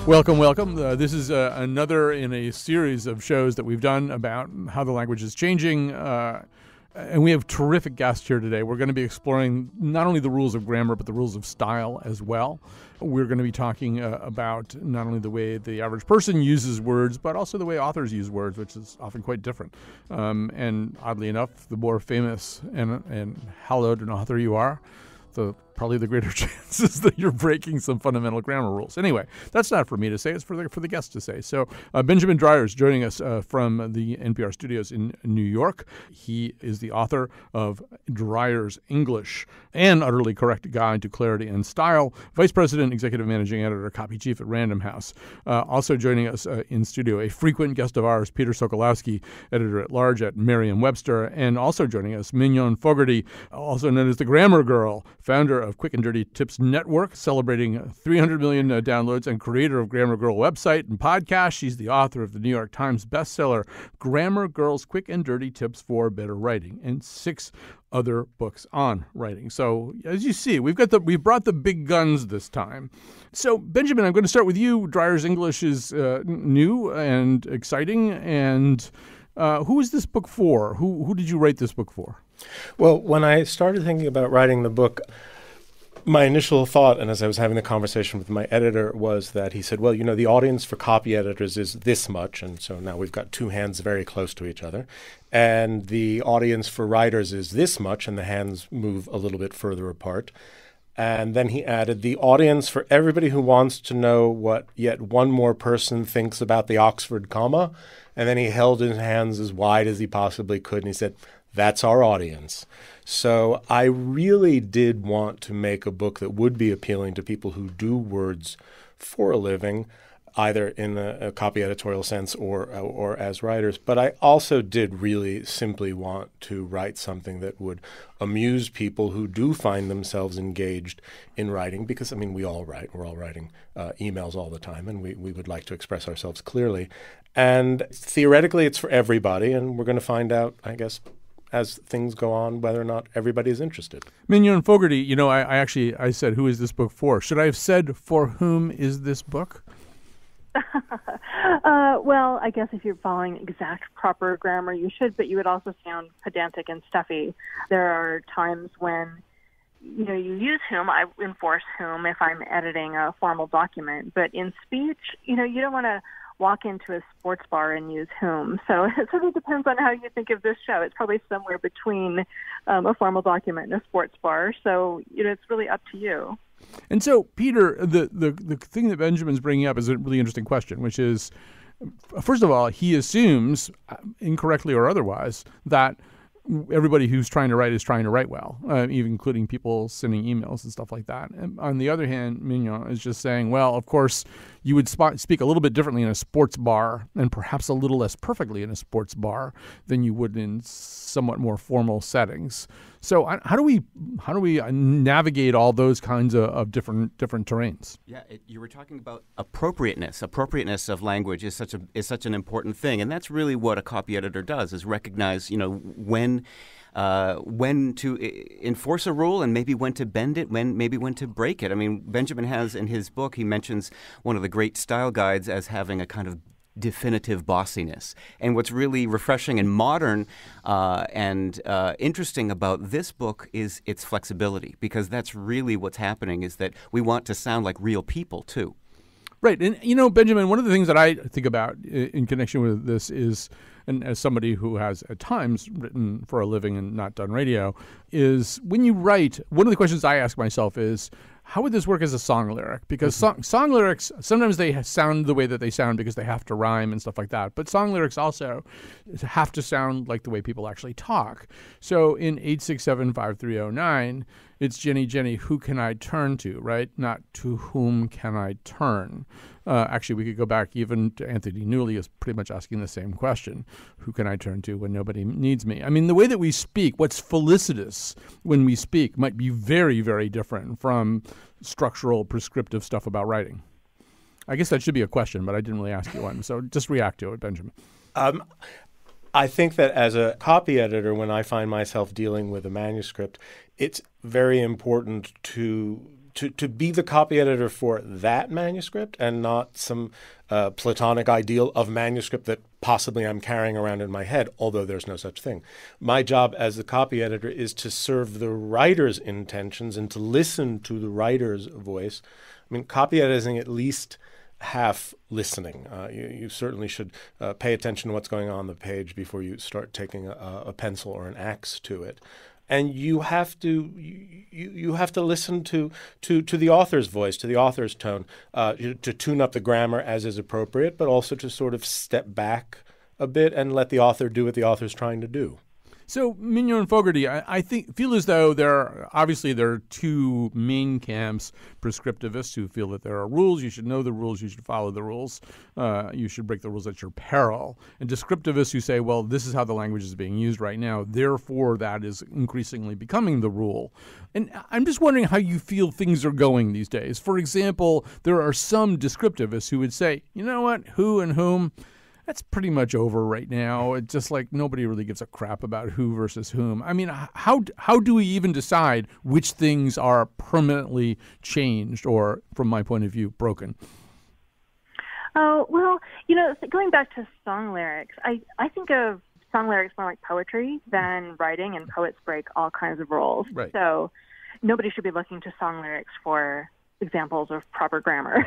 Welcome, welcome. This is another in a series of shows that we've done about how the language is changing. And we have terrific guests here today. We're going to be exploring not only the rules of grammar, but the rules of style as well. We're going to be talking about not only the way the average person uses words, but also the way authors use words, which is often quite different. And oddly enough, the more famous and hallowed an author you are, probably the greater chances that you're breaking some fundamental grammar rules. Anyway, that's not for me to say. It's for the guests to say. So Benjamin Dreyer is joining us from the NPR studios in New York. He is the author of Dreyer's English, an utterly correct guide to clarity and style, vice president, executive managing editor, copy chief at Random House. Also joining us in studio, a frequent guest of ours, Peter Sokolowski, editor-at-large at Merriam-Webster, and also joining us, Mignon Fogarty, also known as the Grammar Girl, founder of Quick and Dirty Tips Network, celebrating 300 million downloads, and creator of Grammar Girl website and podcast. She's the author of the New York Times bestseller, Grammar Girl's Quick and Dirty Tips for Better Writing, and 6 other books on writing. So as you see, we've brought the big guns this time. So Benjamin, I'm going to start with you. Dreyer's English is new and exciting. And who is this book for? Who did you write this book for? Well, when I started thinking about writing the book, my initial thought, and as I was having the conversation with my editor, was that he said, well, you know, the audience for copy editors is this much, and so now we've got two hands very close to each other. And the audience for writers is this much, and the hands move a little bit further apart. And then he added, the audience for everybody who wants to know what yet one more person thinks about the Oxford comma. And then he held his hands as wide as he possibly could, and he said, that's our audience. So I really did want to make a book that would be appealing to people who do words for a living, either in a copy editorial sense or as writers. But I also did really simply want to write something that would amuse people who do find themselves engaged in writing, because, I mean, we all write. We're all writing emails all the time, and we would like to express ourselves clearly. And theoretically, it's for everybody, and we're going to find out, I guess, as things go on, whether or not everybody is interested. Mignon Fogarty, you know, I said, who is this book for? Should I have said, for whom is this book? Well, I guess if you're following exact proper grammar, you should, but you would also sound pedantic and stuffy. There are times when, you know, you use whom. I enforce whom if I'm editing a formal document. But in speech, you know, you don't want to walk into a sports bar and use whom. So it sort of depends on how you think of this show. It's probably somewhere between a formal document and a sports bar. So, you know, it's really up to you. And so, Peter, the thing that Benjamin's bringing up is a really interesting question, which is, first of all, he assumes, incorrectly or otherwise, that everybody who's trying to write is trying to write well, even including people sending emails and stuff like that. And on the other hand, Mignon is just saying, well, of course, you would speak a little bit differently in a sports bar and perhaps a little less perfectly in a sports bar than you would in somewhat more formal settings. So how do we navigate all those kinds of different terrains? Yeah, you were talking about appropriateness. Appropriateness of language is such an important thing, and that's really what a copy editor does: is recognize, you know, when to enforce a rule and maybe when to bend it, when to break it. I mean, Benjamin has in his book, he mentions one of the great style guides as having a kind of definitive bossiness. And what's really refreshing and modern and interesting about this book is its flexibility, because that's really what's happening, is that we want to sound like real people too. Right. And, you know, Benjamin, one of the things that I think about in connection with this is, and as somebody who has at times written for a living and not done radio, is when you write, one of the questions I ask myself is, how would this work as a song lyric? Because song lyrics, sometimes they sound the way that they sound because they have to rhyme and stuff like that. But song lyrics also have to sound like the way people actually talk. So in 867-5309, it's Jenny, Jenny, who can I turn to, right? Not to whom can I turn. Actually, we could go back even to Anthony Newley is pretty much asking the same question. Who can I turn to when nobody needs me? I mean, the way that we speak, what's felicitous when we speak might be very, very different from structural, prescriptive stuff about writing. I guess that should be a question, but I didn't really ask you one. So just react to it, Benjamin. I think that as a copy editor, when I find myself dealing with a manuscript, it's very important to to be the copy editor for that manuscript and not some platonic ideal of manuscript that possibly I'm carrying around in my head, although there's no such thing. My job as the copy editor is to serve the writer's intentions and to listen to the writer's voice. I mean, copy editing at least half listening. You certainly should pay attention to what's going on the page before you start taking a pencil or an axe to it. And you have to listen to the author's voice, to the author's tone, to tune up the grammar as is appropriate, but also to sort of step back a bit and let the author do what the author's trying to do. So, Mignot and Fogarty, I feel as though there are two main camps: prescriptivists who feel that there are rules, you should know the rules, you should follow the rules, you should break the rules at your peril, and descriptivists who say, well, this is how the language is being used right now, therefore that is increasingly becoming the rule. And I'm just wondering how you feel things are going these days. For example, there are some descriptivists who would say, you know what, who and whom, that's pretty much over right now. It's just like nobody really gives a crap about who versus whom. I mean, how do we even decide which things are permanently changed or, from my point of view, broken? Oh, well, going back to song lyrics, I think of song lyrics more like poetry than writing, and poets break all kinds of rules. Right. So nobody should be looking to song lyrics for examples of proper grammar.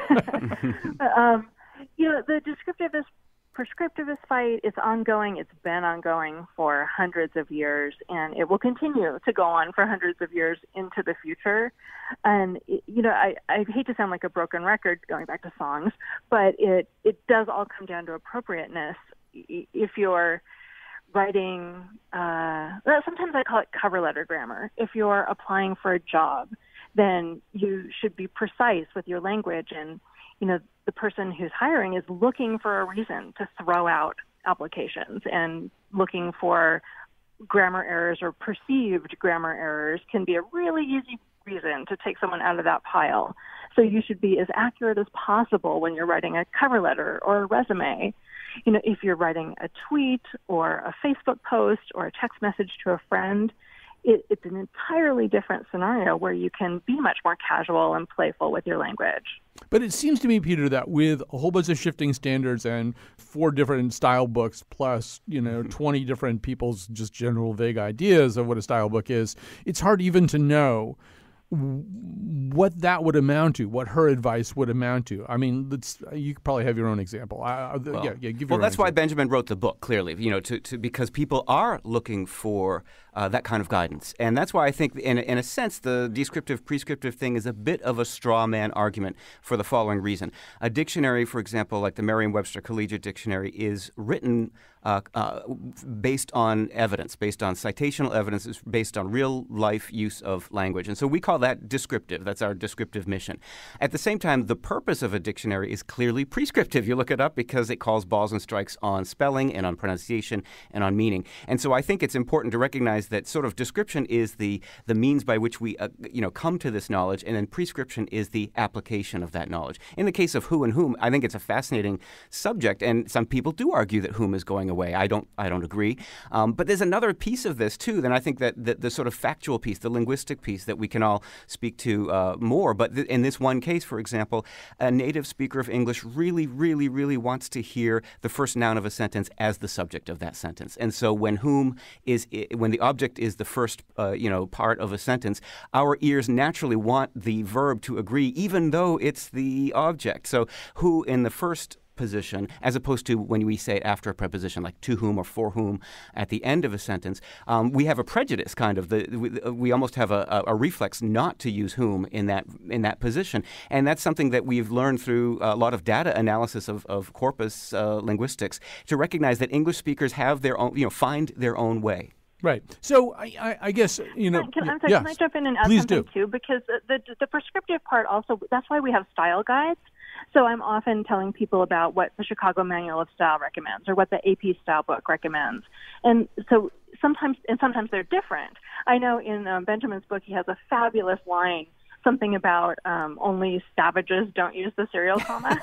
The prescriptivist fight is ongoing. It's been ongoing for hundreds of years, and it will continue to go on for hundreds of years into the future. And, I hate to sound like a broken record going back to songs, but it does all come down to appropriateness. If you're writing, sometimes I call it cover letter grammar. If you're applying for a job, then you should be precise with your language, and the person who's hiring is looking for a reason to throw out applications, and looking for grammar errors or perceived grammar errors can be a really easy reason to take someone out of that pile. So you should be as accurate as possible when you're writing a cover letter or a resume. If you're writing a tweet or a Facebook post or a text message to a friend, it's an entirely different scenario where you can be much more casual and playful with your language. But it seems to me, Peter, that with a whole bunch of shifting standards and 4 different style books plus, 20 different people's just general vague ideas of what a style book is, it's hard even to know what that would amount to, what her advice would amount to. I mean, you probably have your own example. Give your own example. That's why Benjamin wrote the book, clearly, because people are looking for that kind of guidance. And that's why I think, in a sense, the descriptive-prescriptive thing is a bit of a straw man argument for the following reason. A dictionary, for example, like the Merriam-Webster Collegiate Dictionary, is written based on evidence, based on citational evidence, is based on real-life use of language. And so we call that descriptive. That's our descriptive mission. At the same time, the purpose of a dictionary is clearly prescriptive. You look it up because it calls balls and strikes on spelling and on pronunciation and on meaning. And so I think it's important to recognize that sort of description is the means by which we come to this knowledge, and then prescription is the application of that knowledge. In the case of who and whom, I think it's a fascinating subject, and some people do argue that whom is going away. I don't agree. But there's another piece of this too. Then I think that the sort of factual piece, the linguistic piece that we can all speak to more. But in this one case, for example, a native speaker of English really, really, really wants to hear the first noun of a sentence as the subject of that sentence. And so when the object is the first part of a sentence, our ears naturally want the verb to agree, even though it's the object. So who in the first position, as opposed to when we say it after a preposition like to whom or for whom at the end of a sentence, we have a prejudice kind of. We almost have a reflex not to use whom in that position. And that's something that we've learned through a lot of data analysis of corpus linguistics to recognize that English speakers have their own, find their own way. Right. So I guess, Can I jump in and add something too? Because the prescriptive part also, that's why we have style guides. So I'm often telling people about what the Chicago Manual of Style recommends or what the AP Style Book recommends. And so sometimes they're different. I know in Benjamin's book, he has a fabulous line something about only savages don't use the serial comma.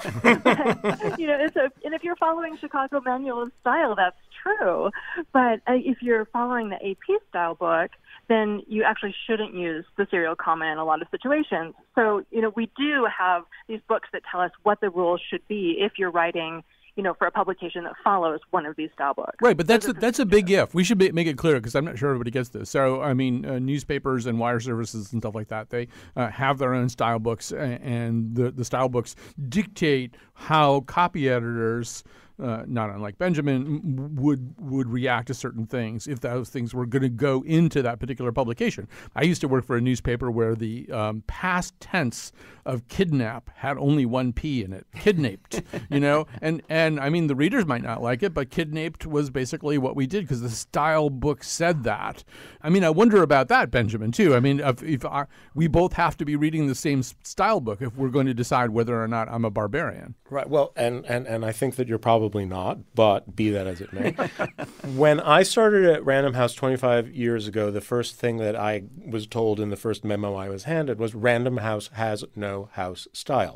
And if you're following Chicago Manual of Style, that's true. But if you're following the AP style book, then you actually shouldn't use the serial comma in a lot of situations. So, we do have these books that tell us what the rules should be if you're writing, for a publication that follows one of these style books. Right, but that's a big if. We should make it clear because I'm not sure everybody gets this. So, newspapers and wire services and stuff like that, they have their own style books, and the style books dictate how copy editors, not unlike Benjamin, would react to certain things if those things were going to go into that particular publication. I used to work for a newspaper where the past tense of kidnap had only one P in it, kidnaped, and I mean the readers might not like it, but kidnaped was basically what we did because the style book said that. I mean, I wonder about that, Benjamin, too. I mean, if we both have to be reading the same style book if we're going to decide whether or not I'm a barbarian. Right. Well, and I think that you're probably not, but be that as it may. When I started at Random House 25 years ago, the first thing that I was told in the first memo I was handed was Random House has no house style,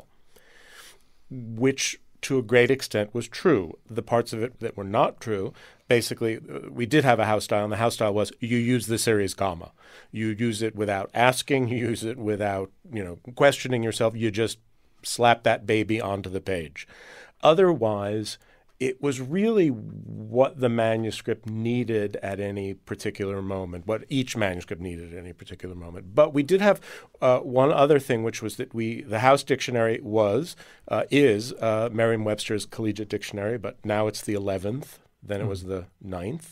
which to a great extent was true. The parts of it that were not true, basically, we did have a house style, and the house style was you use the series comma. You use it without asking. You use it without, questioning yourself. You just slap that baby onto the page. Otherwise, it was really what the manuscript needed at any particular moment, what each manuscript needed at any particular moment. But we did have one other thing, which was that the House Dictionary is Merriam-Webster's Collegiate Dictionary, but now it's the 11th. Then it was the 9th.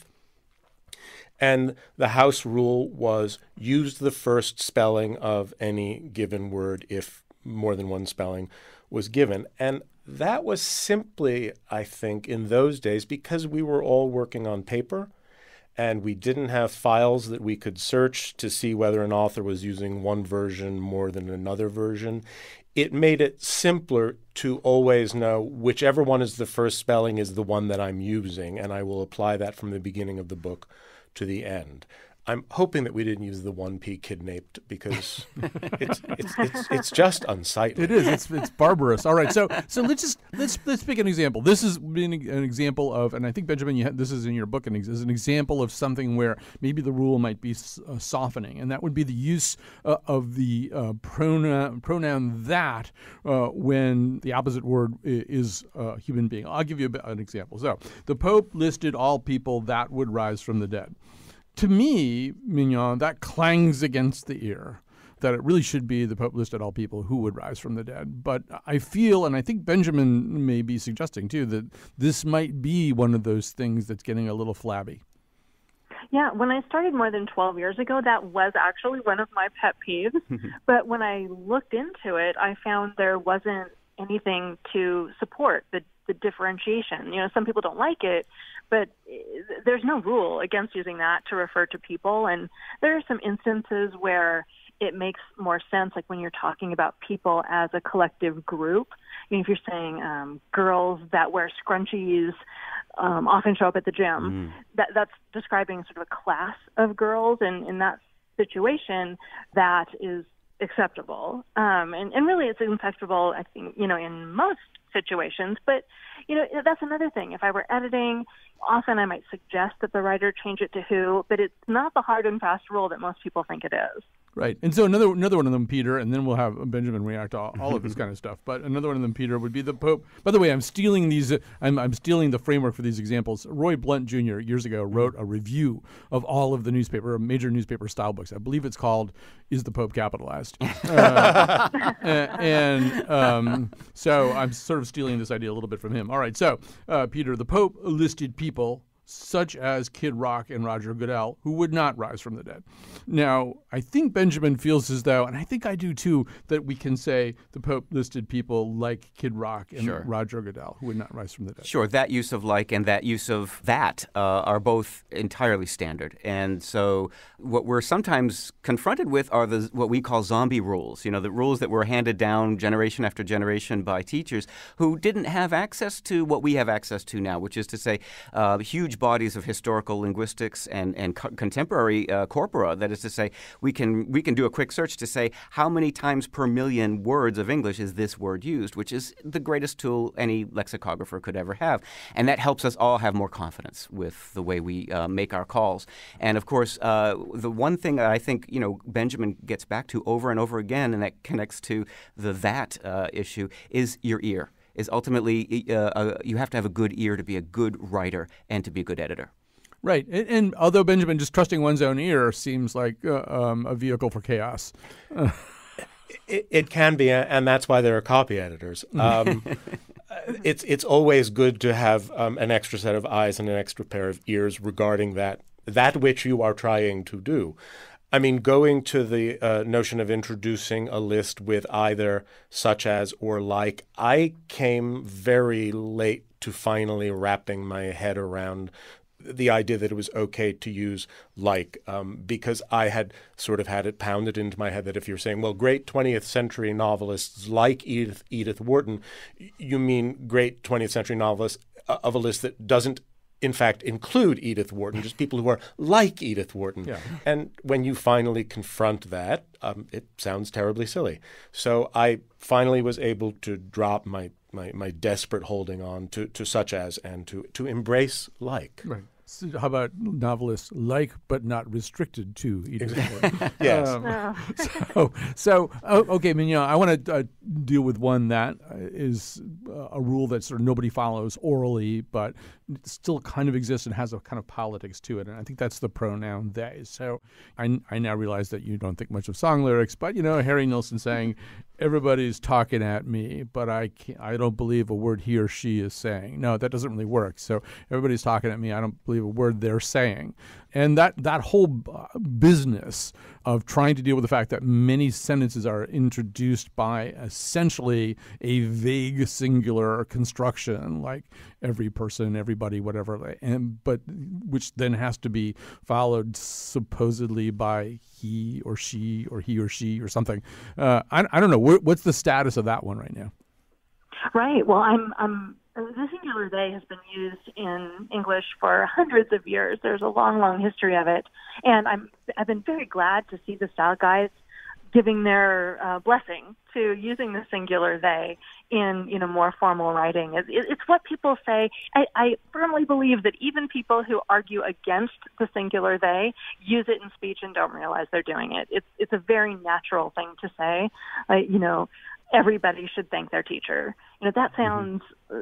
And the House rule was use the first spelling of any given word if more than one spelling was given. And that was simply, I think, in those days, because we were all working on paper and we didn't have files that we could search to see whether an author was using one version more than another version. It made it simpler to always know whichever one is the first spelling is the one that I'm using, and I will apply that from the beginning of the book to the end. I'm hoping that we didn't use the 1P kidnaped because it's just unsightly. It is. It's barbarous. All right. So let's pick an example. This is an example of, and I think Benjamin, this is in your book, as an example of something where maybe the rule might be softening, and that would be the use of the pronoun that when the opposite word is a human being. I'll give you an example. So the Pope listed all people that would rise from the dead. To me, Mignon, that clangs against the ear, that it really should be the Pope listed all people who would rise from the dead. But I feel, and I think Benjamin may be suggesting too, that this might be one of those things that's getting a little flabby. Yeah, when I started more than 12 years ago, that was actually one of my pet peeves. But when I looked into it, I found there wasn't anything to support the differentiation. Some people don't like it, but there's no rule against using that to refer to people. And there are some instances where it makes more sense, like when you're talking about people as a collective group. If you're saying girls that wear scrunchies often show up at the gym, that's describing sort of a class of girls. And in that situation, that is acceptable. And really it's acceptable, I think, in most situations. But, that's another thing. If I were editing, often I might suggest that the writer change it to who, but it's not the hard and fast rule that most people think it is. Right. And so another one of them, Peter, and then we'll have Benjamin react to all of this kind of stuff. But another one of them, Peter, would be the Pope. By the way, I'm stealing these. I'm stealing the framework for these examples. Roy Blunt Jr. years ago wrote a review of all of the major newspaper style books. I believe it's called "Is the Pope Capitalized?" So I'm sort of stealing this idea a little bit from him. All right. So Peter, the Pope listed people such as Kid Rock and Roger Goodell, who would not rise from the dead. Now, I think Benjamin feels as though, and I think I do too, that we can say the Pope listed people like Kid Rock and Roger Goodell, who would not rise from the dead. Sure, that use of like and that use of that are both entirely standard. And so what we're sometimes confronted with are what we call zombie rules, the rules that were handed down generation after generation by teachers who didn't have access to what we have access to now, which is to say huge huge bodies of historical linguistics and contemporary corpora. That is to say, we can do a quick search to say how many times per million words of English is this word used, which is the greatest tool any lexicographer could ever have. And that helps us all have more confidence with the way we make our calls. And of course, the one thing that I think Benjamin gets back to over and over again, and that connects to the that issue, is your ear. Is ultimately you have to have a good ear to be a good writer and to be a good editor. Right. And although, Benjamin, just trusting one's own ear seems like a vehicle for chaos. It can be, and that's why there are copy editors. It's always good to have an extra set of eyes and an extra pair of ears regarding that which you are trying to do. I mean, going to the notion of introducing a list with either such as or like, I came very late to finally wrapping my head around the idea that it was okay to use like, because I had sort of had it pounded into my head that if you're saying, well, great 20th century novelists like Edith Wharton, you mean great 20th century novelists of a list that doesn't in fact include Edith Wharton, just people who are like Edith Wharton. Yeah. And when you finally confront that, it sounds terribly silly. So I finally was able to drop my desperate holding on to such as and to embrace like. Right. So how about novelists like but not restricted to Edith Wharton? Yes. Okay, Mignon, I want to deal with one that is a rule that sort of nobody follows orally, but still kind of exists and has a kind of politics to it. And I think that's the pronoun they. So I now realize that you don't think much of song lyrics, but Harry Nilsson saying, everybody's talking at me, but I don't believe a word he or she is saying. No, that doesn't really work. So everybody's talking at me. I don't believe a word they're saying. And that whole business of trying to deal with the fact that many sentences are introduced by essentially a vague singular construction, like every person, everybody, whatever, but which then has to be followed supposedly by he or she or he or she or something. I don't know. What's the status of that one right now? Right. Well, the singular they has been used in English for hundreds of years. There's a long, long history of it. And I've been very glad to see the style guides giving their blessing to using the singular they in more formal writing. It's what people say. I firmly believe that even people who argue against the singular they use it in speech and don't realize they're doing it. It's a very natural thing to say. Everybody should thank their teacher. That sounds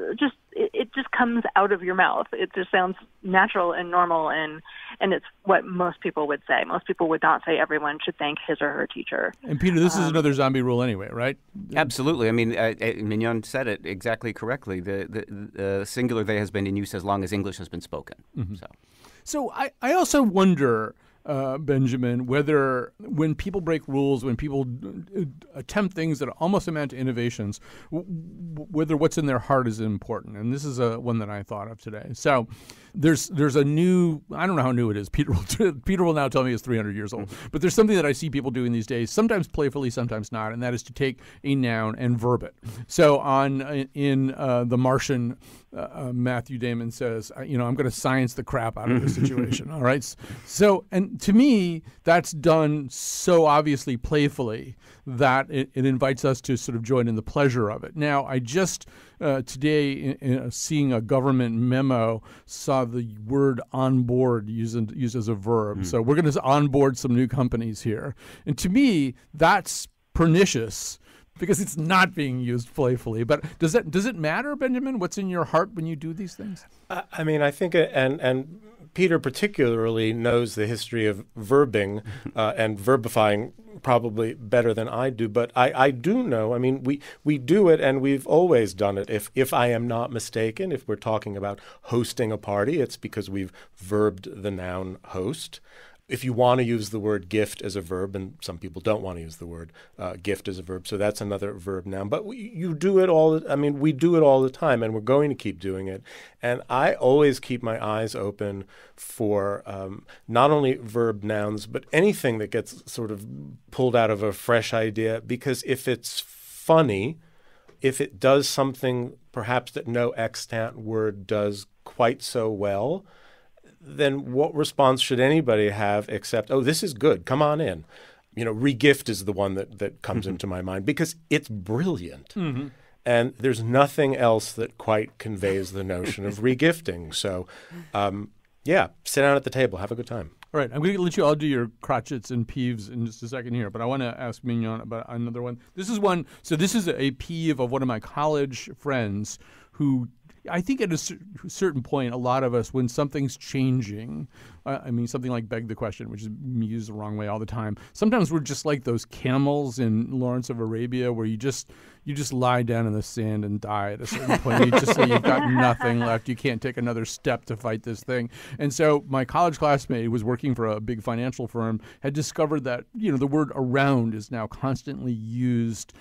it just comes out of your mouth. It just sounds natural and normal, and it's what most people would say. Most people would not say everyone should thank his or her teacher. And Peter, this is another zombie rule anyway, right? Absolutely. I mean, Mignon said it exactly correctly. The singular they has been in use as long as English has been spoken. Mm-hmm. So I also wonder, Benjamin, whether when people break rules, when people attempt things that almost amount to innovations, whether what's in their heart is important. And this is one that I thought of today. So there's a new, I don't know how new it is. Peter will now tell me it's 300 years old. But there's something that I see people doing these days, sometimes playfully, sometimes not, and that is to take a noun and verb it. So in The Martian, Matthew Damon says, I'm going to science the crap out of this situation. All right. So, and to me, that's done so obviously playfully that it invites us to sort of join in the pleasure of it. Now, I just today, seeing a government memo, saw the word onboard used as a verb. So we're going to onboard some new companies here. And to me, that's pernicious, because it's not being used playfully. But does it matter, Benjamin, what's in your heart when you do these things? I mean, I think, and Peter particularly knows the history of verbing and verbifying probably better than I do. But I do know, I mean, we do it, and we've always done it. If I am not mistaken, if we're talking about hosting a party, it's because we've verbed the noun host. If you want to use the word gift as a verb, and some people don't want to use the word gift as a verb, so that's another verb noun. But you do it all. I mean, we do it all the time, and we're going to keep doing it. And I always keep my eyes open for not only verb nouns, but anything that gets sort of pulled out of a fresh idea. Because if it's funny, if it does something perhaps that no extant word does quite so well, then what response should anybody have except, oh, this is good, come on in? Regift is the one that comes into my mind because it's brilliant. Mm-hmm. And there's nothing else that quite conveys the notion of regifting. So, sit down at the table, have a good time. All right, I'm going to let you all do your crotchets and peeves in just a second here, but I want to ask Mignon about another one. This is a peeve of one of my college friends who I think at a certain point, a lot of us, when something's changing, something like Beg the Question, which is used the wrong way all the time, sometimes we're just like those camels in Lawrence of Arabia where you just lie down in the sand and die at a certain point. You just say you've got nothing left. You can't take another step to fight this thing. And so my college classmate who was working for a big financial firm had discovered that, the word around is now constantly used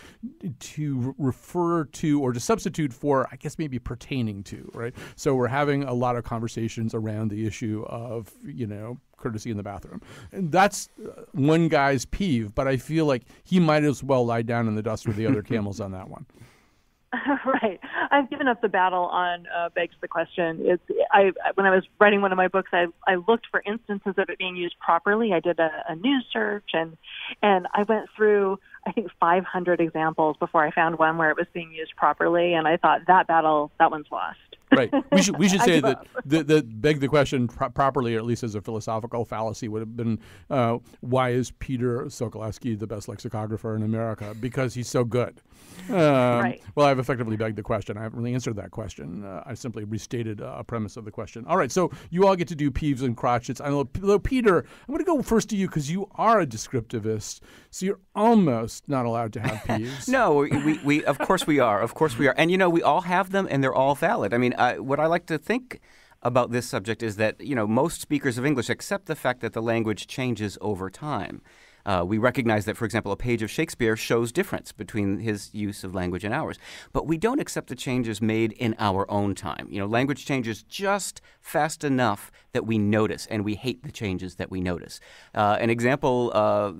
to refer to or to substitute for, I guess, maybe pertaining to, right? So we're having a lot of conversations around the issue of, courtesy in the bathroom. And that's one guy's peeve, but I feel like he might as well lie down in the dust with the other camels on that one. Right. I've given up the battle on Begs the Question. When I was writing one of my books, I looked for instances of it being used properly. I did a news search, and I went through, I think, 500 examples before I found one where it was being used properly, and I thought that one's lost. Right. We should say that the Beg the Question properly, or at least as a philosophical fallacy, would have been, why is Peter Sokolowski the best lexicographer in America? Because he's so good. Right. Well, I've effectively begged the question. I haven't really answered that question. I simply restated a premise of the question. All right. So you all get to do peeves and crotchets. I know, Peter, I'm going to go first to you because you are a descriptivist. So you're almost not allowed to have peeves. No, we of course we are. Of course we are. And, we all have them and they're all valid. I mean, what I like to think about this subject is that, most speakers of English accept the fact that the language changes over time. We recognize that, for example, a page of Shakespeare shows difference between his use of language and ours. But we don't accept the changes made in our own time. Language changes just fast enough that we notice, and we hate the changes that we notice. An example of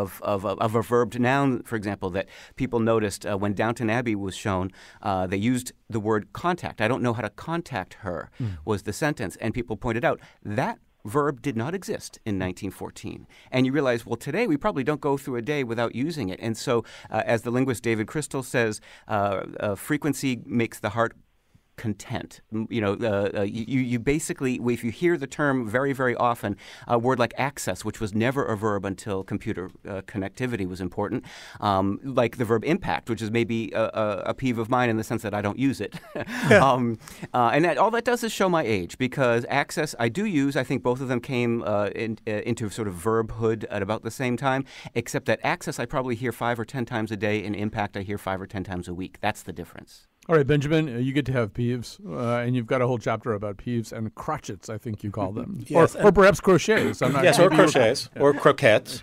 a verbed noun, for example, that people noticed when Downton Abbey was shown, they used the word contact. I don't know how to contact her was the sentence. And people pointed out that verb did not exist in 1914. And you realize, well, today we probably don't go through a day without using it. And so, as the linguist David Crystal says, frequency makes the heart content. You basically, if you hear the term very, very often, a word like access, which was never a verb until computer connectivity was important, like the verb impact, which is maybe a peeve of mine in the sense that I don't use it. And all that does is show my age, because access I do use. I think both of them came into sort of verbhood at about the same time, except that access I probably hear 5 or 10 times a day, and impact I hear 5 or 10 times a week. That's the difference. All right, Benjamin, you get to have peeves, and you've got a whole chapter about peeves and crotchets, I think you call them. Yes, or perhaps crochets. Or crochets, or croquettes.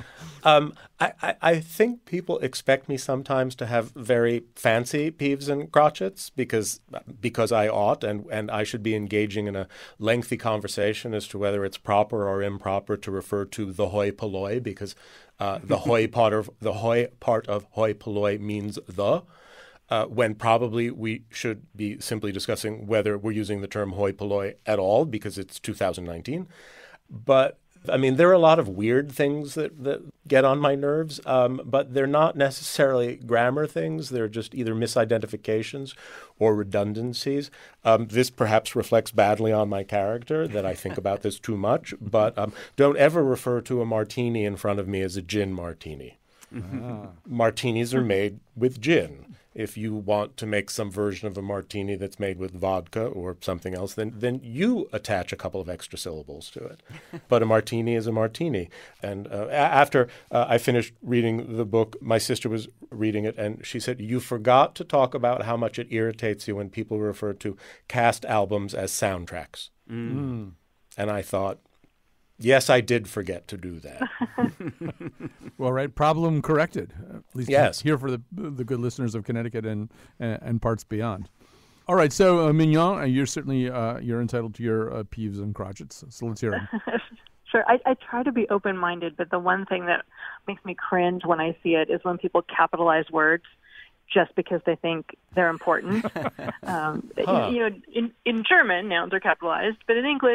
I think people expect me sometimes to have very fancy peeves and crotchets because I ought, and I should be engaging in a lengthy conversation as to whether it's proper or improper to refer to the hoi polloi, because the hoi part of hoi polloi means the. When probably we should be simply discussing whether we're using the term hoi polloi at all, because it's 2019. But, there are a lot of weird things that get on my nerves, but they're not necessarily grammar things. They're just either misidentifications or redundancies. This perhaps reflects badly on my character, that I think about this too much, but don't ever refer to a martini in front of me as a gin martini. Martinis are made with gin. If you want to make some version of a martini that's made with vodka or something else, then you attach a couple of extra syllables to it. But a martini is a martini. And after I finished reading the book, my sister was reading it, and she said, "You forgot to talk about how much it irritates you when people refer to cast albums as soundtracks." And I thought, yes, I did forget to do that. Well, right. Problem corrected. At least yes. Here for the good listeners of Connecticut and parts beyond. All right. So, Mignon, you're certainly you're entitled to your peeves and crotchets. So let's hear them. Sure. I try to be open-minded, but the one thing that makes me cringe when I see it is when people capitalize words just because they think they're important. In German, nouns are capitalized, but in English,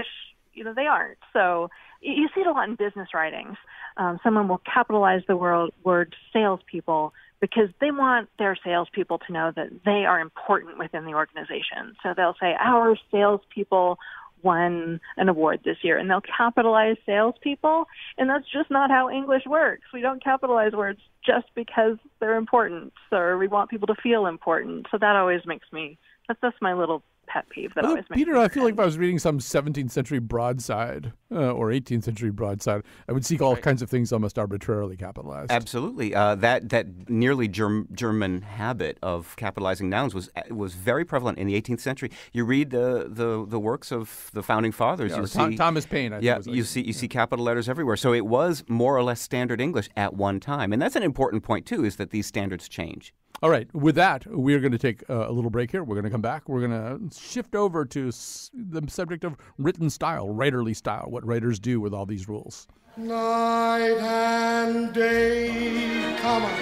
they aren't. So you see it a lot in business writings. Someone will capitalize the word salespeople because they want their salespeople to know that they are important within the organization. So they'll say, our salespeople won an award this year, and they'll capitalize salespeople, and that's just not how English works. We don't capitalize words just because they're important, or we want people to feel important. So that always makes me, that's my little pet peeve that always makes Peter, me I feel like if I was reading some 17th century broadside or 18th century broadside, I would see all kinds of things almost arbitrarily capitalized. Absolutely. That nearly German habit of capitalizing nouns was very prevalent in the 18th century. You read the works of the founding fathers. Yeah, you see Thomas Paine. I think you see capital letters everywhere. So it was more or less standard English at one time, and that's an important point too. Is that these standards change. All right. With that, we're going to take a little break here. We're going to come back. We're going to shift over to the subject of written style, writerly style, what writers do with all these rules. Night and day, comma,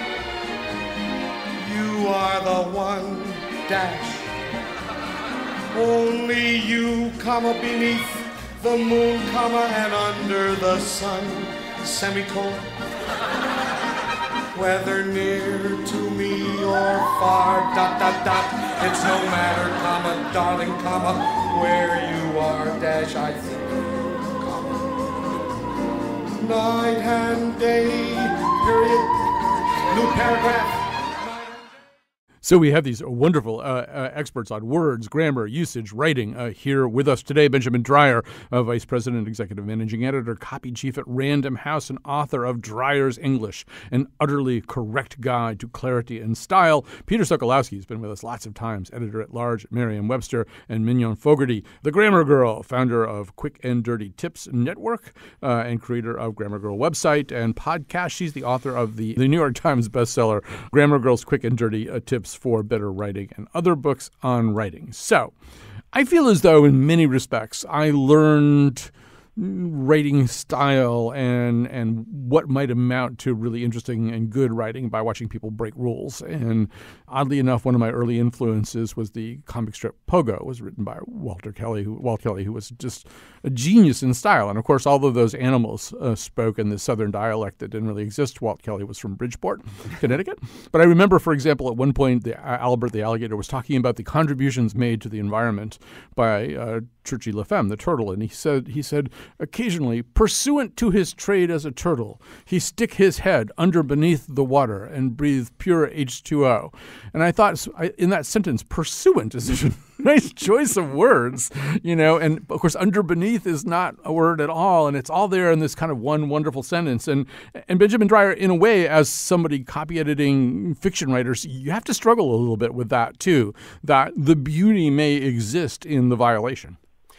you are the one dash. Only you, comma, beneath the moon, comma, and under the sun, semicolon. Whether near to me or far, dot, dot, dot, it's no matter, comma, darling, comma, where you are, dash, I think, comma. Night and day, period, new paragraph. So we have these wonderful experts on words, grammar, usage, writing here with us today. Benjamin Dreyer, Vice President, Executive Managing Editor, Copy Chief at Random House, and author of Dreyer's English, an utterly correct guide to clarity and style. Peter Sokolowski has been with us lots of times, Editor-at-Large at Merriam-Webster, and Mignon Fogarty, the Grammar Girl, founder of Quick and Dirty Tips Network and creator of Grammar Girl website and podcast. She's the author of the New York Times bestseller, Grammar Girl's Quick and Dirty Tips for Better Writing, and other books on writing. So I feel as though in many respects I learned writing style and what might amount to really interesting and good writing by watching people break rules. And oddly enough, one of my early influences was the comic strip Pogo. It was written by Walt Kelly, who was just a genius in style. And of course, all of those animals spoke in the Southern dialect that didn't really exist. Walt Kelly was from Bridgeport, Connecticut. But I remember, for example, at one point, Albert the alligator was talking about the contributions made to the environment by Churchy LaFemme, the turtle. And he said, occasionally, pursuant to his trade as a turtle, he stick his head under beneath the water and breathe pure H2O. And I thought, in that sentence, pursuant is a nice choice of words, and of course, under beneath is not a word at all, and it's all there in this kind of one wonderful sentence. And Benjamin Dreyer, in a way, as somebody copy editing fiction writers, you have to struggle a little bit with that too, that the beauty may exist in the violation.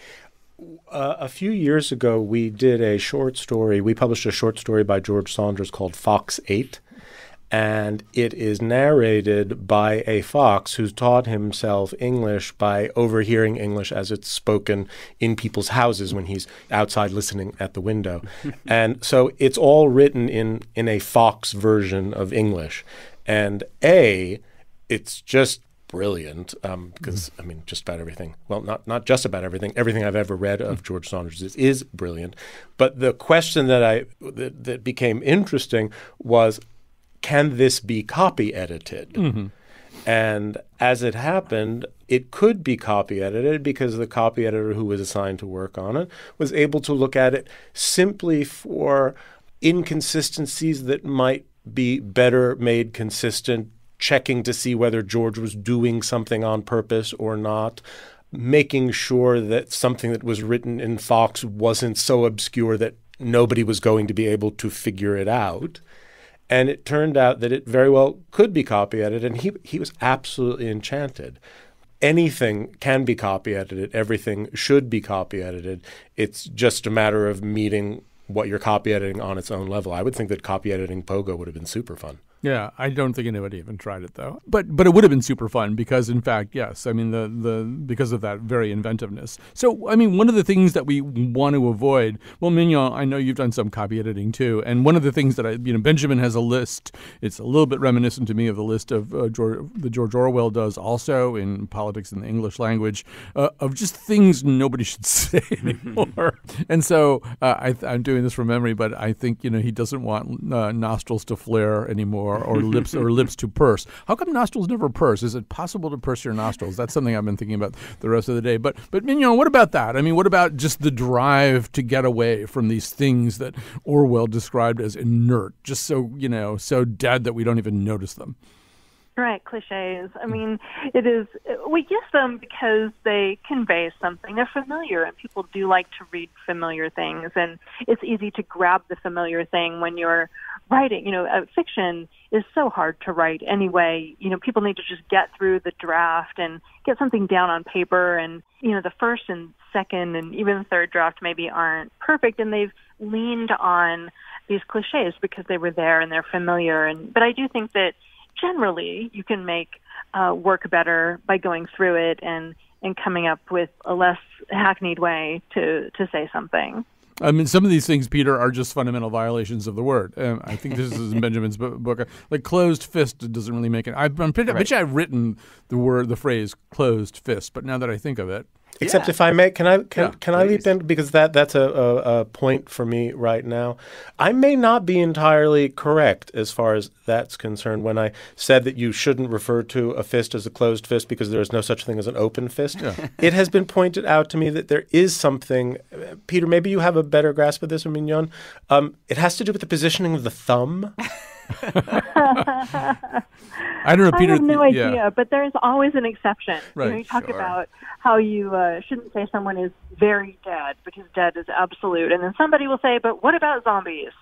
A few years ago, we did a short story. We published a short story by George Saunders called Fox 8. And it is narrated by a fox who's taught himself English by overhearing English as it's spoken in people's houses when he's outside listening at the window. And so it's all written in a fox version of English. And it's just brilliant because, just about everything. Well, not just about everything. Everything I've ever read of George Saunders is brilliant. But the question that became interesting was, can this be copy edited? Mm-hmm. And as it happened, it could be copy edited because the copy editor who was assigned to work on it was able to look at it simply for inconsistencies that might be better made consistent, checking to see whether George was doing something on purpose or not, making sure that something that was written in Fox wasn't so obscure that nobody was going to be able to figure it out. And it turned out that it very well could be copy edited, and he was absolutely enchanted. Anything can be copy edited. Everything should be copy edited. It's just a matter of meeting what you're copy editing on its own level. I would think that copy editing Pogo would have been super fun. Yeah, I don't think anybody even tried it though. But it would have been super fun because, in fact, yes, I mean the because of that very inventiveness. So I mean, one of the things that we want to avoid. Well, Mignon, I know you've done some copy editing too, and one of the things that Benjamin has a list. It's a little bit reminiscent to me of the list of George Orwell does also in Politics in the English Language of just things nobody should say anymore. And so I'm doing this from memory, but I think he doesn't want nostrils to flare anymore. Or lips to purse. How come nostrils never purse? Is it possible to purse your nostrils? That's something I've been thinking about the rest of the day. But Mignon, what about that? I mean, what about just the drive to get away from these things that Orwell described as inert, just so so dead that we don't even notice them? Right, cliches. I mean, it is. We use them because they convey something. They're familiar, and people do like to read familiar things. And it's easy to grab the familiar thing when you're writing. Fiction is so hard to write anyway. People need to just get through the draft and get something down on paper. And the first and second and even the third draft maybe aren't perfect, and they've leaned on these cliches because they were there and they're familiar. But I do think that generally, you can make work better by going through it and coming up with a less hackneyed way to say something. I mean, some of these things, Peter, are just fundamental violations of the word. I think this is in Benjamin's book. Like closed fist doesn't really make it. I bet you I've written the phrase closed fist, but now that I think of it. Except if I may, can I leap in, because that's a point for me right now. I may not be entirely correct as far as that's concerned when I said that you shouldn't refer to a fist as a closed fist because there is no such thing as an open fist. Yeah. It has been pointed out to me that there is something. Peter, maybe you have a better grasp of this, or Mignon. It has to do with the positioning of the thumb. I don't know, Peter. I have no idea, but there's always an exception. Right, you talk about how you shouldn't say someone is very dead because dead is absolute, and then somebody will say, "But what about zombies?"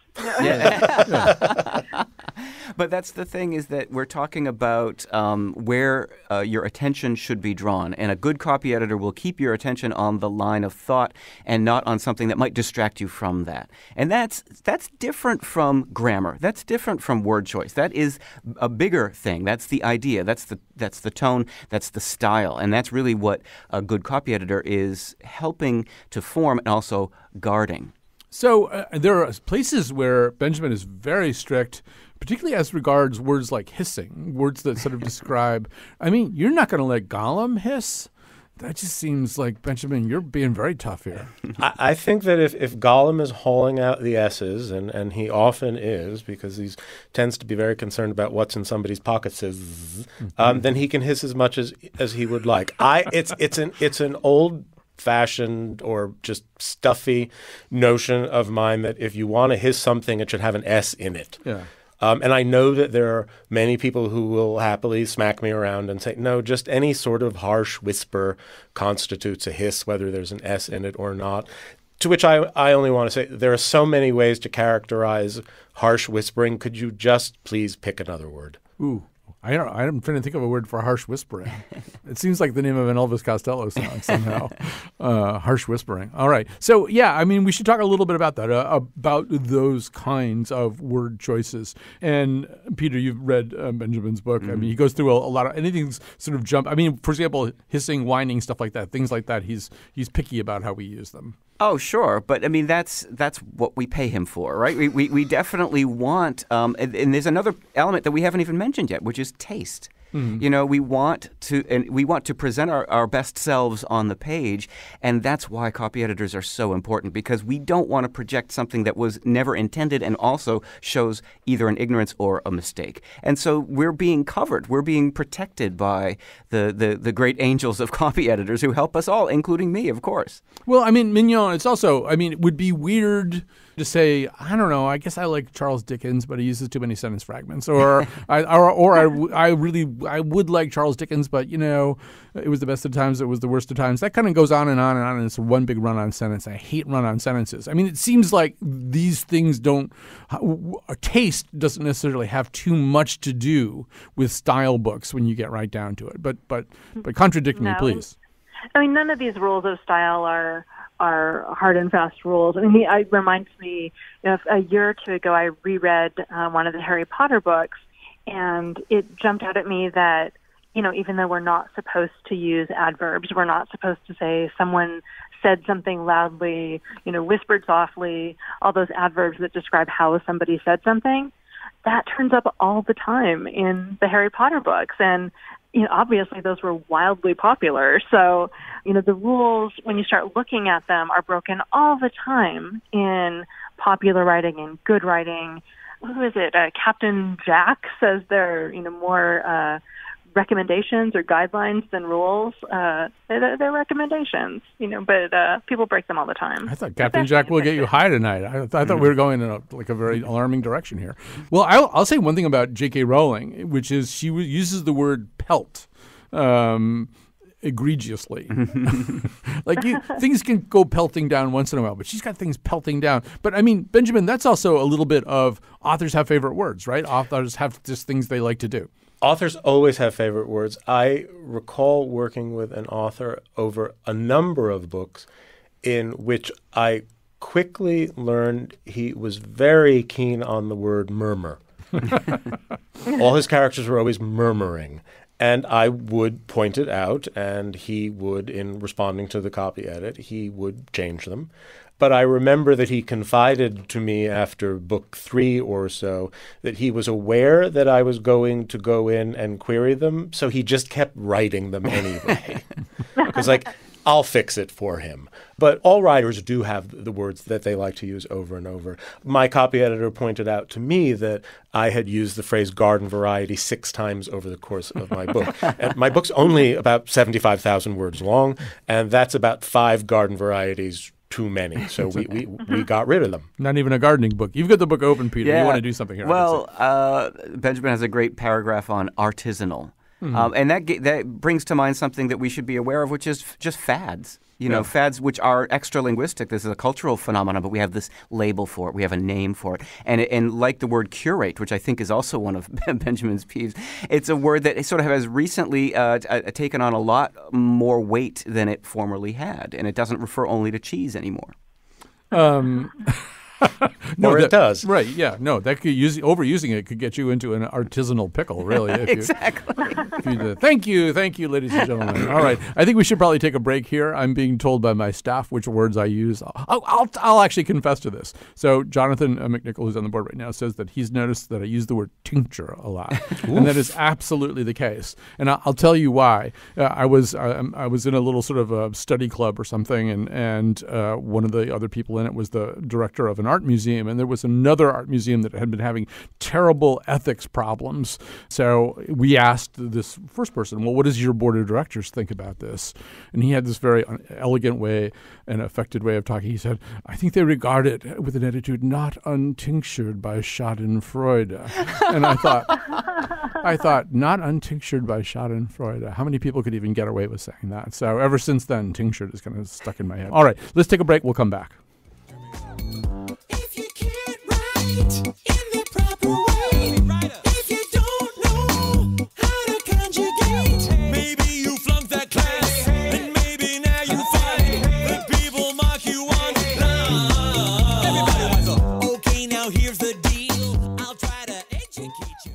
But that's the thing, is that we're talking about where your attention should be drawn, and a good copy editor will keep your attention on the line of thought and not on something that might distract you from that. And that's different from grammar. That's different from word choice. That is a bigger thing. That's the idea. That's the tone. That's the style. And that's really what a good copy editor is helping to form and also guarding. So there are places where Benjamin is very strict, particularly as regards words like hissing, words that sort of describe. I mean, you're not going to let Gollum hiss? That just seems like, Benjamin, you're being very tough here. I think that if Gollum is hauling out the S's, and he often is because he tends to be very concerned about what's in somebody's pockets, then he can hiss as much as he would like. It's an old-fashioned or just stuffy notion of mine that if you want to hiss something, it should have an S in it. Yeah. And I know that there are many people who will happily smack me around and say, no, just any sort of harsh whisper constitutes a hiss, whether there's an S in it or not. To which I only want to say there are so many ways to characterize harsh whispering. Could you just please pick another word? Ooh. I'm trying to think of a word for harsh whispering. It seems like the name of an Elvis Costello song somehow. Harsh whispering. All right. So, yeah, I mean, we should talk a little bit about that, about those kinds of word choices. And, Peter, you've read Benjamin's book. Mm-hmm. I mean, he goes through a lot of anything's sort of jump. I mean, for example, hissing, whining, stuff like that, things like that. He's picky about how we use them. Oh, sure. But, I mean, that's what we pay him for, right? We definitely want and there's another element that we haven't even mentioned yet, which is taste. Mm-hmm. We want to present our best selves on the page, and that's why copy editors are so important, because we don't want to project something that was never intended and also shows either an ignorance or a mistake. And so we're being covered. We're being protected by the great angels of copy editors who help us all, including me, of course. Well, I mean, Mignon, it's also, I mean, it would be weird to say, I don't know, I guess I like Charles Dickens, but he uses too many sentence fragments. Or I would like Charles Dickens, but, it was the best of times, it was the worst of times. That kind of goes on and on and on, and it's one big run-on sentence. I hate run-on sentences. I mean, it seems like these things taste doesn't necessarily have too much to do with style books when you get right down to it. But contradict me, please. I mean, none of these rules of style are hard and fast rules. I mean, it reminds me, a year or two ago, I reread one of the Harry Potter books, And it jumped out at me that, even though we're not supposed to use adverbs, we're not supposed to say someone said something loudly, whispered softly, all those adverbs that describe how somebody said something, that turns up all the time in the Harry Potter books. And, obviously those were wildly popular. So, the rules, when you start looking at them, are broken all the time in popular writing and good writing. Who is it? Captain Jack says they're, more recommendations or guidelines than rules. They're recommendations, but people break them all the time. I thought Captain Jack will get you high tonight. I thought we were going in a very alarming direction here. Well, I'll say one thing about J.K. Rowling, which is she uses the word pelt egregiously. Things can go pelting down once in a while, but she's got things pelting down. But I mean, Benjamin, that's also a little bit of authors have favorite words, right? Authors have just things they like to do. Authors always have favorite words. I recall working with an author over a number of books in which I quickly learned he was very keen on the word murmur. All his characters were always murmuring. And I would point it out, and he would, in responding to the copy edit, he would change them. But I remember that he confided to me after book 3 or so that he was aware that I was going to go in and query them, so he just kept writing them anyway. Because, I'll fix it for him. But all writers do have the words that they like to use over and over. My copy editor pointed out to me that I had used the phrase garden variety 6 times over the course of my book. And my book's only about 75,000 words long, and that's about 5 garden varieties too many. So we got rid of them. Not even a gardening book. You've got the book open, Peter. Yeah. You want to do something here. Well, Benjamin has a great paragraph on artisanal. And that brings to mind something that we should be aware of, which is just fads. Fads which are extra linguistic. This is a cultural phenomenon, but we have this label for it. We have a name for it. And like the word curate, which I think is also one of Benjamin's peeves, it's a word that sort of has recently taken on a lot more weight than it formerly had. And it doesn't refer only to cheese anymore. No, it does. Right, yeah. No, that could overusing it could get you into an artisanal pickle, really. Exactly. Thank you, ladies and gentlemen. All right. I think we should probably take a break here. I'm being told by my staff which words I use. I'll actually confess to this. So Jonathan McNichol, who's on the board right now, says that he's noticed that I use the word tincture a lot. And that is absolutely the case. And I'll tell you why. I was in a little sort of a study club or something, and one of the other people in it was the director of an art museum, and there was another art museum that had been having terrible ethics problems. So we asked this first person, well, what does your board of directors think about this? And he had this very elegant way and affected way of talking. He said, I think they regard it with an attitude not untinctured by schadenfreude. And I thought, not untinctured by schadenfreude. How many people could even get away with saying that? So ever since then, tinctured is kind of stuck in my head. All right, let's take a break. We'll come back. In the proper way. If you don't know how to conjugate, maybe you flunked that class, and maybe now you find that people mock you online. Everybody was okay, now here's the deal. I'll try to educate you.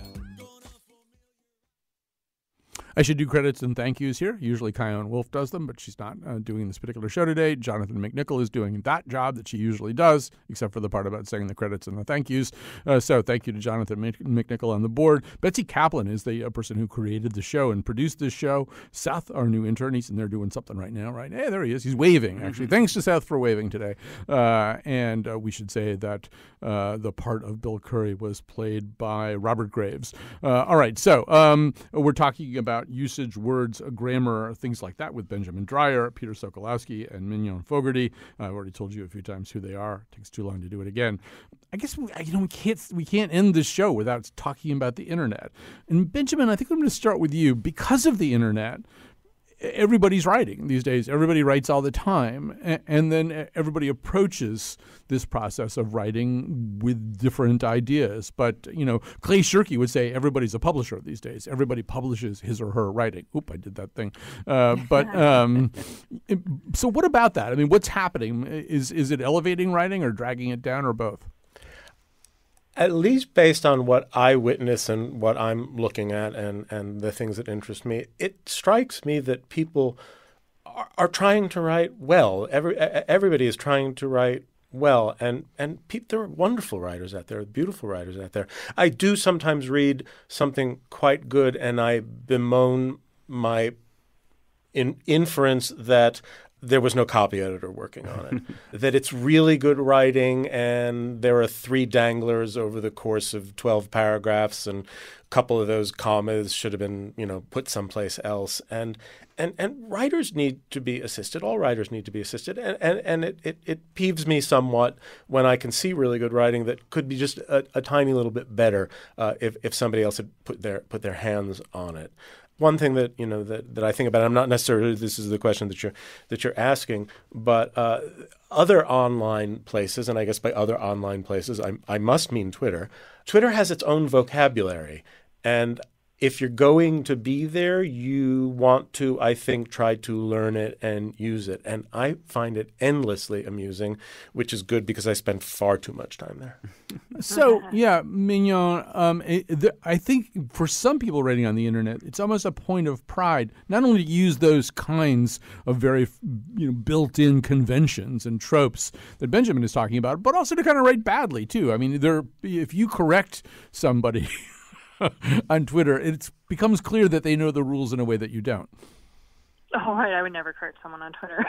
I should do credits and thank yous here. Usually Kyone Wolf does them, but she's not doing this particular show today. Jonathan McNichol is doing that job that she usually does, except for the part about saying the credits and the thank yous. So thank you to Jonathan McNichol on the board. Betsy Kaplan is the person who created the show and produced this show. Seth, our new intern, he's in there doing something right now, right? Hey, there he is. He's waving, actually. Thanks to Seth for waving today. And we should say that the part of Bill Curry was played by Robert Graves. All right, so we're talking about usage, words, grammar, things like that with Benjamin Dreyer, Peter Sokolowski, and Mignon Fogarty. I've already told you a few times who they are. It takes too long to do it again. I guess we can't end this show without talking about the internet. And Benjamin, I think I'm going to start with you. Because of the internet, everybody's writing these days. Everybody writes all the time. And then everybody approaches this process of writing with different ideas. But, Clay Shirky would say everybody's a publisher these days. Everybody publishes his or her writing. Oop, I did that thing. So what about that? I mean, what's happening? Is it elevating writing or dragging it down or both? At least based on what I witness and what I'm looking at and the things that interest me, it strikes me that people are trying to write well. Everybody is trying to write well, and there are wonderful writers out there, beautiful writers out there. I do sometimes read something quite good, and I bemoan my inference that there was no copy editor working on it, that it's really good writing and there are 3 danglers over the course of 12 paragraphs and a couple of those commas should have been, put someplace else. And writers need to be assisted. All writers need to be assisted. And it peeves me somewhat when I can see really good writing that could be just a tiny little bit better if somebody else had put their hands on it. One thing that that I think about, I'm not necessarily this is the question that you're asking, but other online places, and I guess by other online places, I must mean Twitter. Twitter has its own vocabulary, and if you're going to be there, you want to, I think, try to learn it and use it. And I find it endlessly amusing, which is good because I spend far too much time there. So, yeah, Mignon, I think for some people writing on the internet, it's almost a point of pride, not only to use those kinds of very built-in conventions and tropes that Benjamin is talking about, but also to kind of write badly, too. I mean, if you correct somebody on Twitter, it becomes clear that they know the rules in a way that you don't. Oh, right. I would never correct someone on Twitter.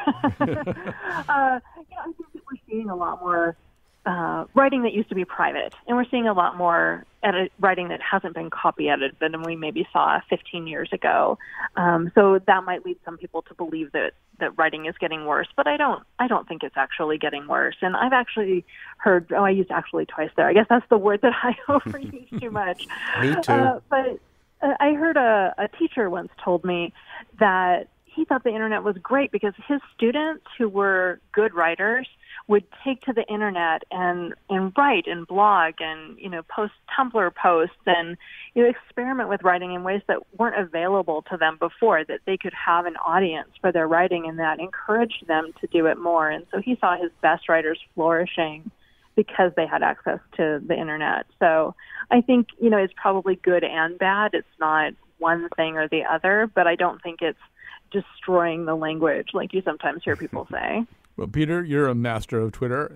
I think that we're seeing a lot more writing that used to be private, and we're seeing a lot more writing that hasn't been copy edited than we maybe saw 15 years ago. So that might lead some people to believe that writing is getting worse, but I don't think it's actually getting worse. And I've actually heard, I used actually twice there. I guess that's the word that I overuse too much. Me too. But I heard a teacher once told me that he thought the internet was great because his students who were good writers would take to the internet and write and blog and, post Tumblr posts and, experiment with writing in ways that weren't available to them before, that they could have an audience for their writing, and that encouraged them to do it more. And so he saw his best writers flourishing because they had access to the internet. So I think, it's probably good and bad. It's not one thing or the other, but I don't think it's destroying the language like you sometimes hear people say. Well, Peter, you're a master of Twitter.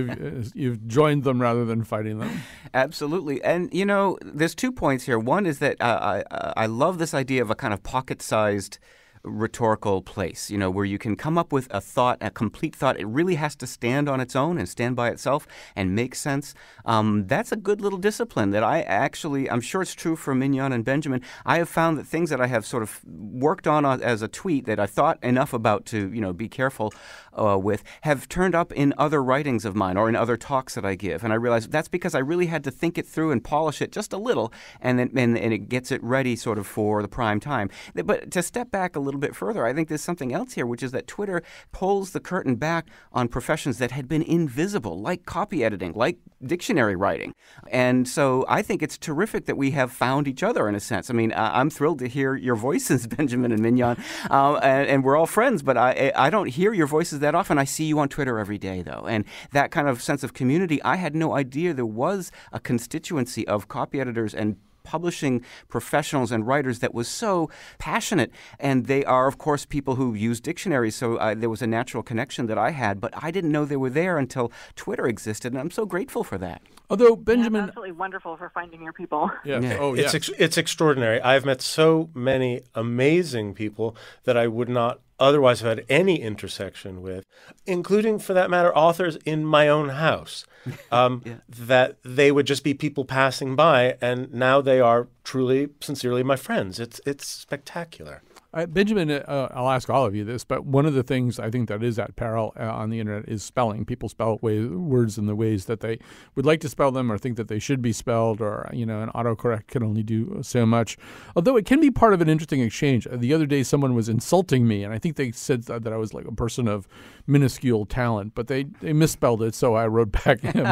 You've joined them rather than fighting them. Absolutely. And, there's 2 points here. One is that I love this idea of a kind of pocket-sized rhetorical place, where you can come up with a thought, a complete thought. It really has to stand on its own and stand by itself and make sense. That's a good little discipline that I'm sure it's true for Mignon and Benjamin. I have found that things that I have sort of worked on as a tweet that I thought enough about to, be careful with have turned up in other writings of mine or in other talks that I give. And I realized that's because I really had to think it through and polish it just a little, and it gets it ready sort of for the prime time. But to step back a little bit further, I think there's something else here, which is that Twitter pulls the curtain back on professions that had been invisible, like copy editing, like dictionary writing. And so I think it's terrific that we have found each other in a sense. I mean, I'm thrilled to hear your voices, Benjamin and Mignon, and we're all friends, but I don't hear your voices that often. I see you on Twitter every day, though. And that kind of sense of community, I had no idea there was a constituency of copy editors and publishing professionals and writers that was so passionate. And they are, of course, people who use dictionaries. So there was a natural connection that I had, but I didn't know they were there until Twitter existed. And I'm so grateful for that. Although Benjamin, it's absolutely wonderful for finding your people. Yeah. Yeah. Oh, yeah. It's extraordinary. I've met so many amazing people that I would not otherwise have had any intersection with, including, for that matter, authors in my own house, that they would just be people passing by, and now they are truly, sincerely my friends. It's spectacular. Benjamin, I'll ask all of you this, but one of the things I think that is at peril on the internet is spelling. People spell words in the ways that they would like to spell them or think that they should be spelled, or, an autocorrect can only do so much. Although it can be part of an interesting exchange. The other day, someone was insulting me, and I think they said that I was like a person of minuscule talent, but they misspelled it, so I wrote back him.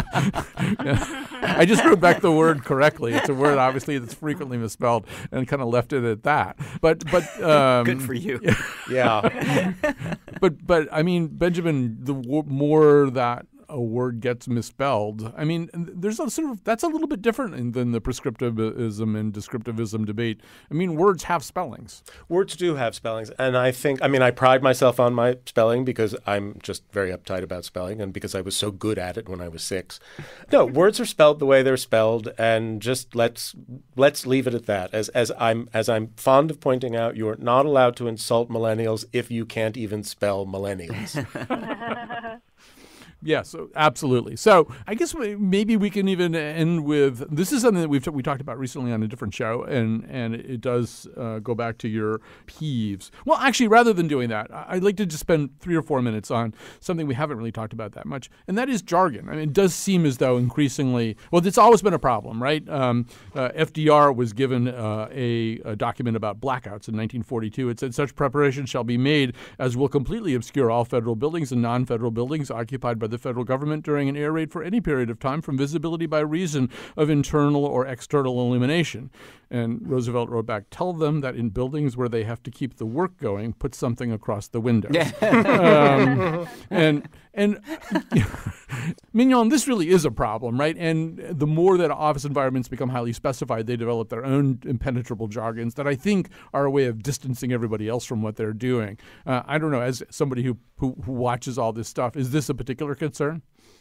I just wrote back the word correctly. It's a word, obviously, that's frequently misspelled, and kind of left it at that. But good for you. Yeah. But I mean, Benjamin, the more that a word gets misspelled. I mean, there's a sort of that's a little bit different than the prescriptivism and descriptivism debate. I mean, words have spellings. Words do have spellings, and I pride myself on my spelling because I'm just very uptight about spelling, and because I was so good at it when I was 6. No, words are spelled the way they're spelled, and just let's leave it at that. As I'm fond of pointing out, you're not allowed to insult millennials if you can't even spell millennials. Yes, absolutely. So I guess maybe we can even end with this is something that we talked about recently on a different show, and it does go back to your peeves. Well, actually, rather than doing that, I'd like to just spend 3 or 4 minutes on something we haven't really talked about that much, and that is jargon. I mean, it does seem as though increasingly, well, it's always been a problem, right? FDR was given a document about blackouts in 1942. It said such preparation shall be made as will completely obscure all federal buildings and non-federal buildings occupied by the federal government during an air raid for any period of time from visibility by reason of internal or external illumination. And Roosevelt wrote back, tell them that in buildings where they have to keep the work going, put something across the window. And Mignon, this really is a problem, right? And the more that office environments become highly specified, they develop their own impenetrable jargons that I think are a way of distancing everybody else from what they're doing. I don't know, as somebody who watches all this stuff, is this a particular concern?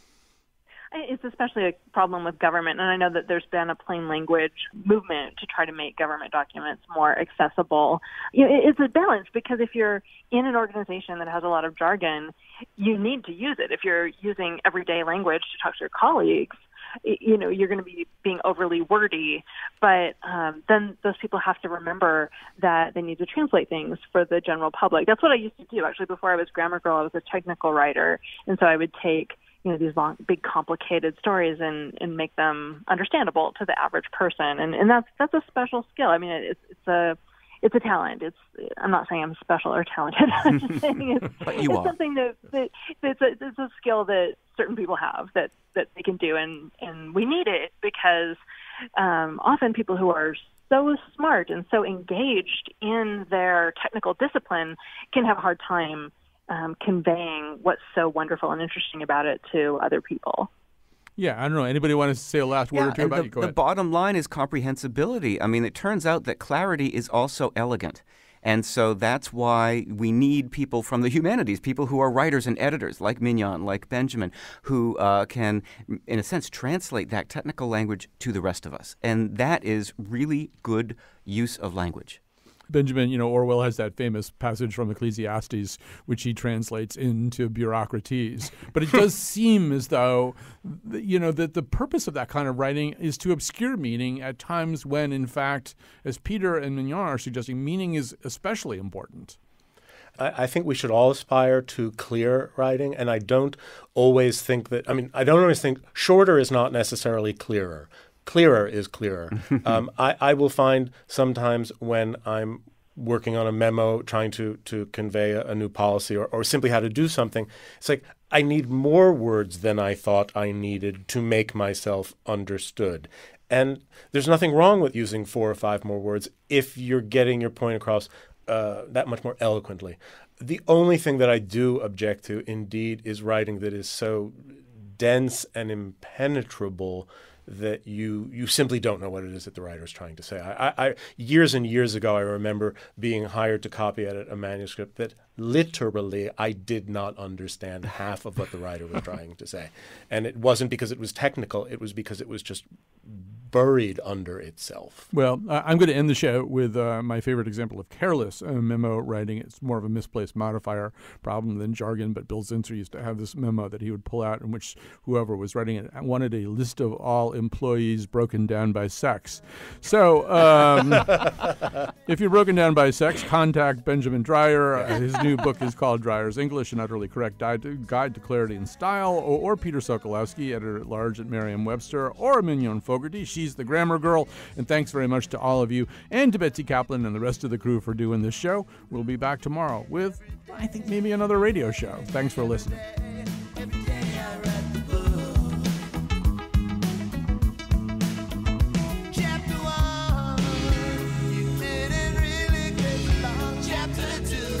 It's especially a problem with government, and I know that there's been a plain language movement to try to make government documents more accessible. It's a balance, because if you're in an organization that has a lot of jargon, you need to use it. If you're using everyday language to talk to your colleagues, you're going to be being overly wordy, but then those people have to remember that they need to translate things for the general public. That's what I used to do. Actually, before I was Grammar Girl, I was a technical writer, and so I would take these long, big, complicated stories and make them understandable to the average person, and that's a special skill. I mean, it's a talent. I'm not saying I'm special or talented. I'm just saying it's something it's a skill that certain people have that they can do, and we need it because often people who are so smart and so engaged in their technical discipline can have a hard time conveying what's so wonderful and interesting about it to other people. Yeah, I don't know. Anybody want to say a last word or two about it? Go ahead. The bottom line is comprehensibility. I mean, it turns out that clarity is also elegant. And so that's why we need people from the humanities, people who are writers and editors like Mignon, like Benjamin, who can, in a sense, translate that technical language to the rest of us. And that is really good use of language. Benjamin, Orwell has that famous passage from Ecclesiastes, which he translates into bureaucraties. But it does seem as though, that the purpose of that kind of writing is to obscure meaning at times when, in fact, as Peter and Mignon are suggesting, meaning is especially important. I think we should all aspire to clear writing, and I don't always think shorter is not necessarily clearer. Clearer is clearer. I will find sometimes when I'm working on a memo trying to convey a new policy or simply how to do something, it's like I need more words than I thought I needed to make myself understood. And there's nothing wrong with using 4 or 5 more words if you're getting your point across that much more eloquently. The only thing that I do object to, indeed, is writing that is so dense and impenetrable that you simply don't know what it is that the writer is trying to say. I years and years ago, I remember being hired to copy edit a manuscript that literally I did not understand half of what the writer was trying to say. And it wasn't because it was technical, it was because it was just buried under itself. Well, I'm going to end the show with my favorite example of careless memo writing. It's more of a misplaced modifier problem than jargon, but Bill Zinsser used to have this memo that he would pull out in which whoever was writing it wanted a list of all employees broken down by sex. So if you're broken down by sex, contact Benjamin Dreyer. His new book is called Dreyer's English, an utterly correct guide to clarity and style, or Peter Sokolowski, editor-at-large at Merriam-Webster, or Mignon Fogarty. She's the Grammar Girl. And thanks very much to all of you and to Betsy Kaplan and the rest of the crew for doing this show. We'll be back tomorrow with, I think, maybe another radio show. Thanks for listening. Chapter 1, you didn't really get along. Chapter 2.